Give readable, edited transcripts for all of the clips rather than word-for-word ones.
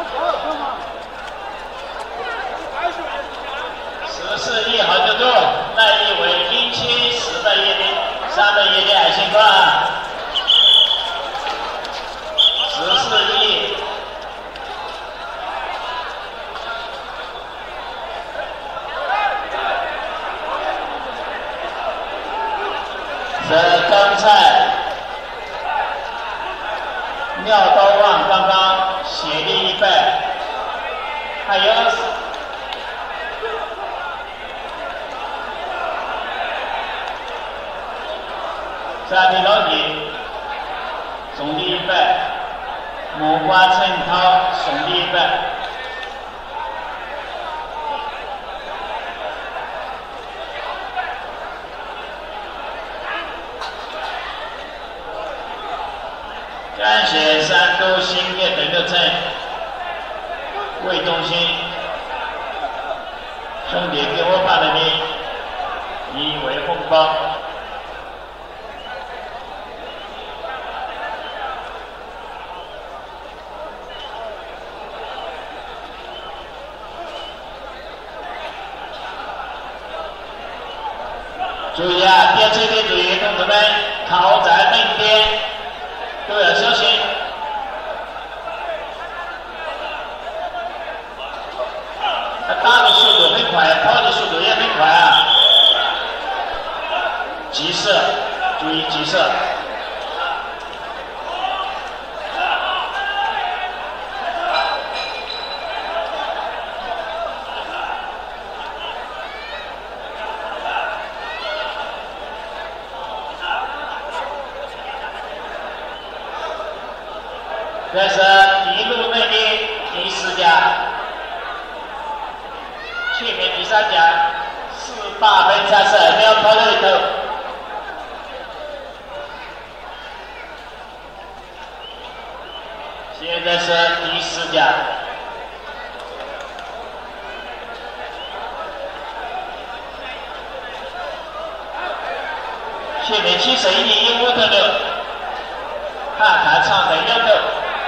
14亿好久度，那一为0710的叶丁，3的叶丁海星冠，14亿。 刚才尿刀旺刚刚血力100，还有3米老底总力100，木瓜陈涛总力100。 感谢山东新业的热忱，魏忠兴兄弟给我发的1位红包。注意啊，电车的注意，同志们，靠在门边。 都要小心！他打的速度很快，跑的速度也很快啊！计时，注意计时。这是一路内的第4家，前面第3家18分32秒跑了一头。现在是第4家，前面71亿5头6，看看长腿2头。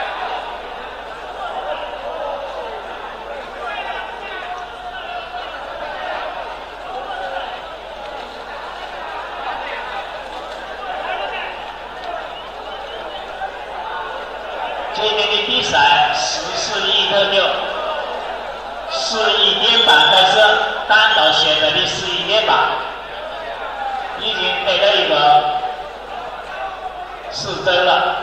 今天的比赛14亿头6，11点半开始，打到现在的11点半，已经得了一个4周了。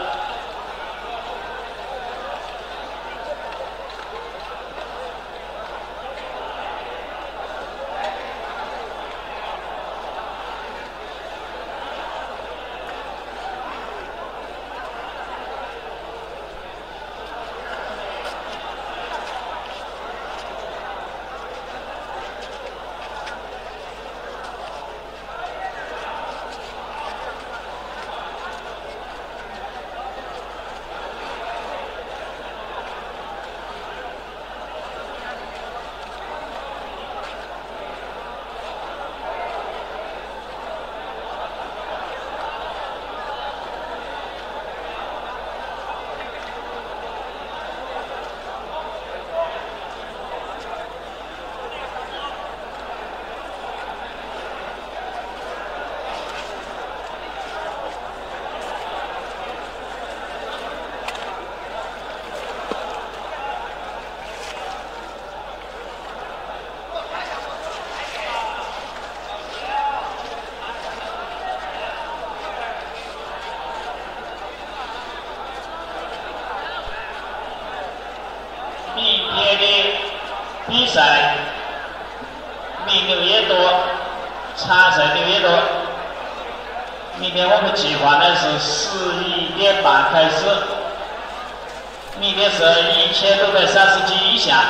比赛名流也多，参赛流也多。明天我们计划呢是11点半开始，明天是1000多个30级以下。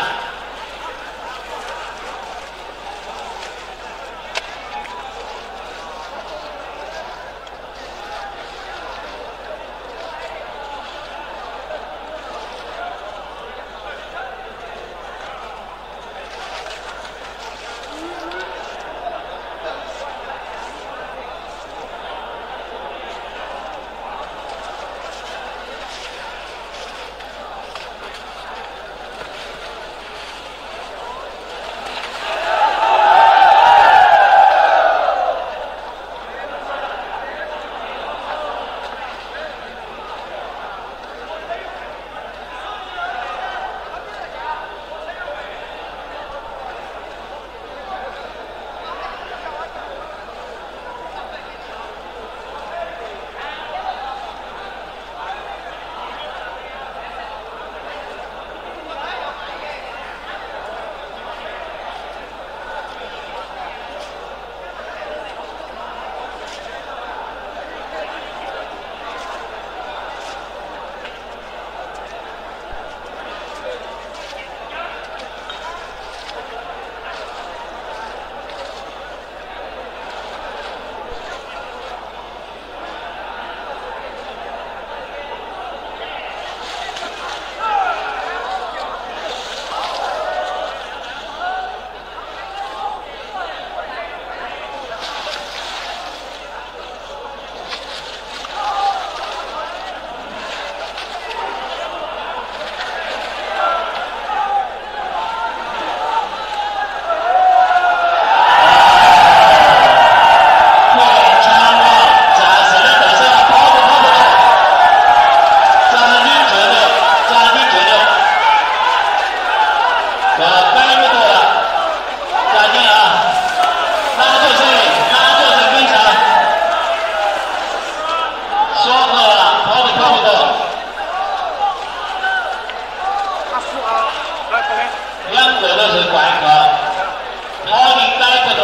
两个都是怪客，跑应该不多。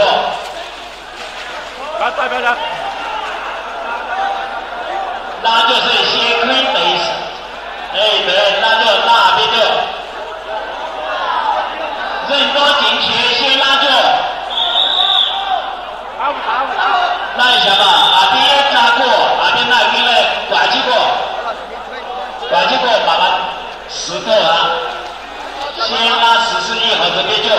那就是先可以对视，哎对，那就那边就人多进去先拉脚。拉一下吧，那边也扎过，那边那边来挂几个，挂几个慢慢试头啊，先拉试以后这边就。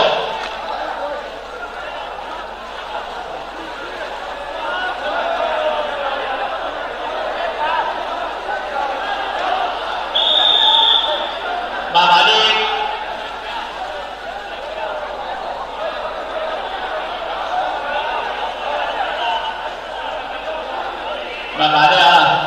慢慢的，慢慢的啊。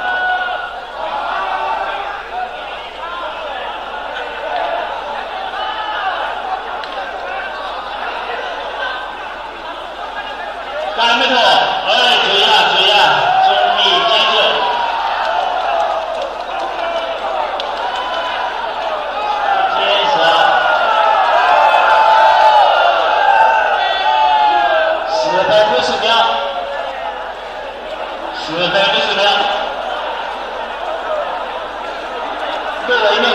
干没错，哎，注意啊，注意啊，注意节奏。450秒，450秒，6位秒。